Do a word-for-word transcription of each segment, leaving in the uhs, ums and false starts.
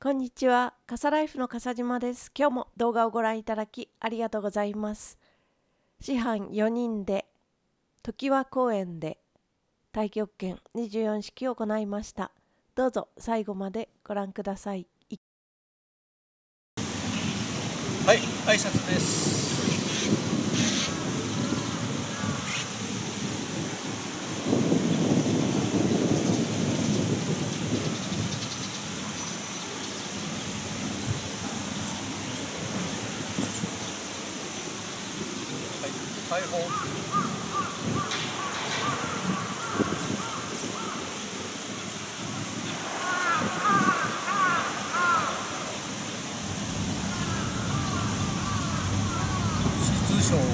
こんにちは。笠ライフの笠島です。今日も動画をご覧いただきありがとうございます。師範よにんで常盤公園で太極拳にじゅうよん式を行いました。どうぞ最後までご覧ください。 はい、挨拶です。はい、開放。失笑。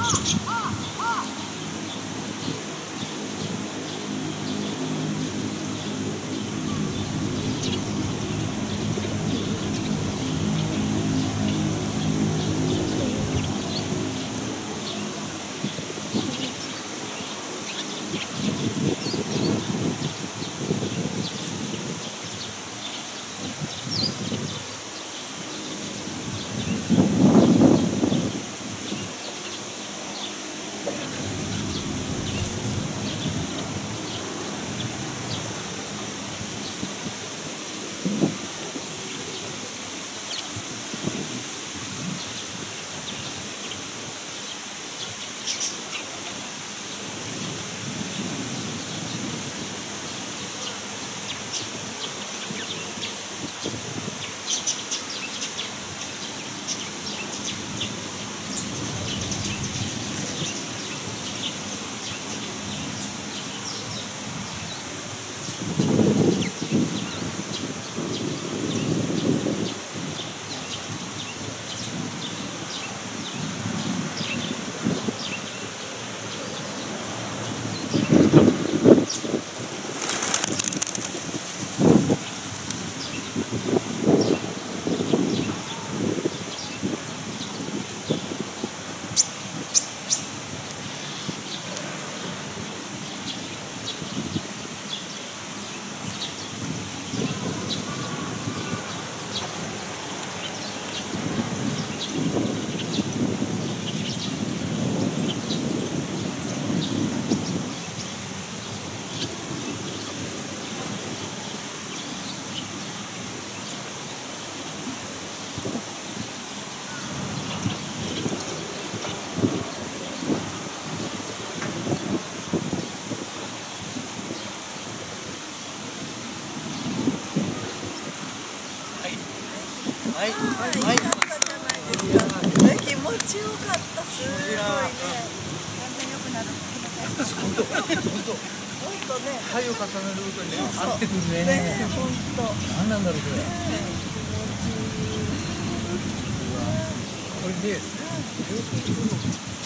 はいはいはい、良かったじゃないですか。ね、気持ちよかった。すごいね。だんだん良くなる。 本当本当。 本当ね。 回を重ねるごとにね、 そう合ってくるね。 ね、本当。 何なんだろうこれ。 ね、気持ちいい。 これで、ずっとずっと。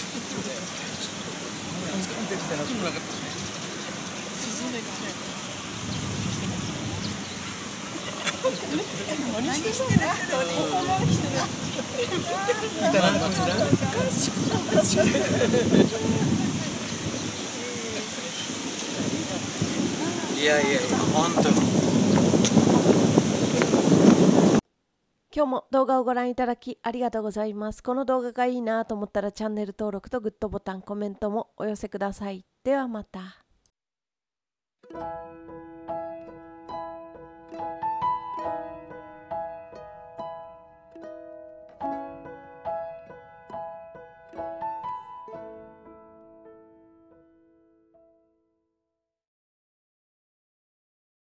掴んできたら来なかったね。 沈めがね。何してる？何してる？ 来たなこちら。いやいやいや、本当。 今日も動画をご覧いただきありがとうございます。この動画がいいなと思ったらチャンネル登録とグッドボタン、コメントもお寄せください。ではまた。